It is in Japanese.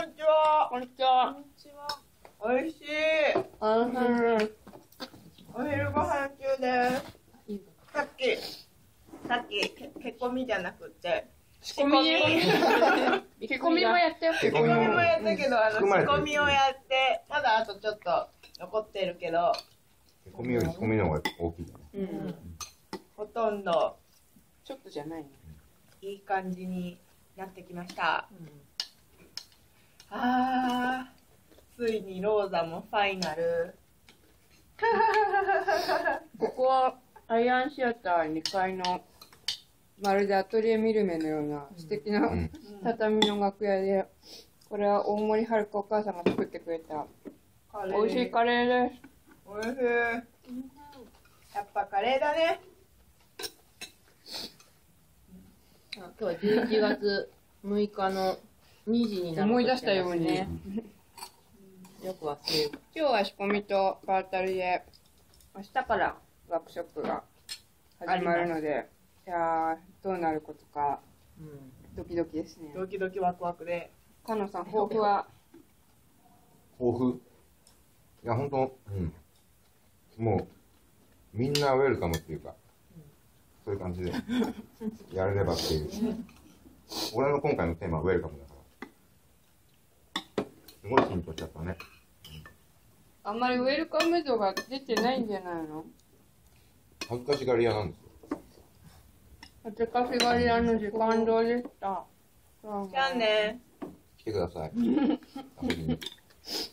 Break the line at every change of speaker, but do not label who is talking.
んにちは。
こんにちは。
おいしい。お昼ご飯中です。さっきけこみじゃなくて仕込み。
仕込みもやったよ。
仕込みもやったけど、仕込みをやって、まだあとちょっと残ってるけど。
仕込みより仕込みの方が大きいね。
ほとんど。
ちょっとじゃないね。
いい感じになってきました。ついにローザもファイナル。
ここはアイアンシアター2階のまるでアトリエミルメのような素敵な畳の楽屋で、これは大森春子お母さんが作ってくれた美味しいカレーです。
おいしい。やっぱカレーだね。
今日は11月6日の2時になる、
思い出したように。
よく忘れる。
今日は仕込みとパータルで、明日からワークショップが始まるので、いやー、どうなることか、ドキドキですね。
ドキドキワクワクで。
かのさん、抱負は？
抱負？いや、ほんと、もう、みんなウェルカムっていうか、そういう感じで、やれればっていう。俺の今回のテーマはウェルカムだから。すごい緊張しちゃったね。
あんまりウェルカム度が出てないんじゃないの？
恥ずかしがり屋なんですよ。
恥ずかしがり屋の時間どうでした？
じゃあね。
来てください。遊びに。